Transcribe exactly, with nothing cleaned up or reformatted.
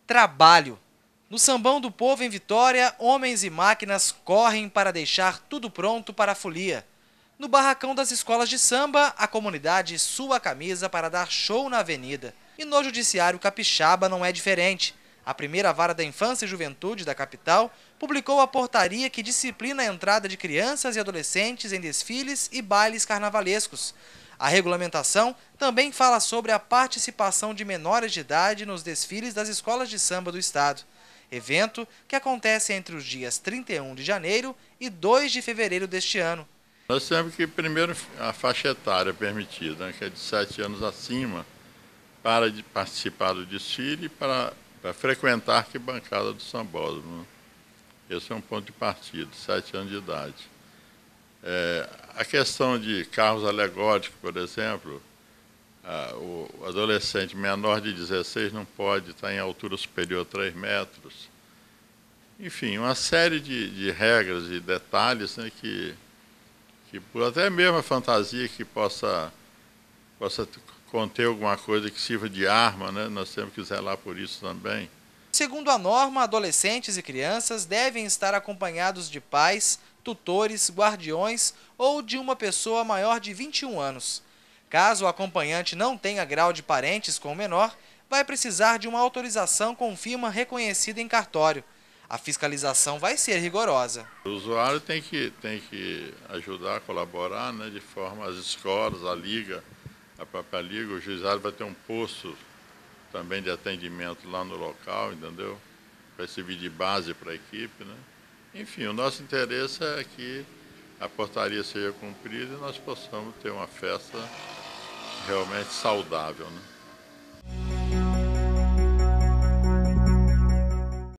Trabalho. No Sambão do Povo em Vitória, homens e máquinas correm para deixar tudo pronto para a folia. No barracão das escolas de samba, a comunidade sua a camisa para dar show na avenida. E no Judiciário Capixaba não é diferente. A primeira vara da Infância e Juventude da capital publicou a portaria que disciplina a entrada de crianças e adolescentes em desfiles e bailes carnavalescos. A regulamentação também fala sobre a participação de menores de idade nos desfiles das escolas de samba do estado. Evento que acontece entre os dias trinta e um de janeiro e dois de fevereiro deste ano. Nós temos que, primeiro, a faixa etária permitida, né, que é de sete anos acima, para de participar do desfile e para, para frequentar a arquibancada do sambódromo. Esse é um ponto de partida, sete anos de idade. É, a questão de carros alegóricos, por exemplo, a, o adolescente menor de dezesseis não pode estar em altura superior a três metros. Enfim, uma série de, de regras e detalhes, né, que, que até mesmo a fantasia que possa, possa conter alguma coisa que sirva de arma, né, nós temos que zelar por isso também. Segundo a norma, adolescentes e crianças devem estar acompanhados de pais, tutores, guardiões ou de uma pessoa maior de vinte e um anos. Caso o acompanhante não tenha grau de parentes com o menor, vai precisar de uma autorização com firma reconhecida em cartório. A fiscalização vai ser rigorosa. O usuário tem que, tem que ajudar, colaborar, né, de forma as escolas, a liga, a própria liga, o juizado vai ter um posto também de atendimento lá no local, entendeu? Vai servir de base para a equipe, né? Enfim, o nosso interesse é que a portaria seja cumprida e nós possamos ter uma festa realmente saudável, né?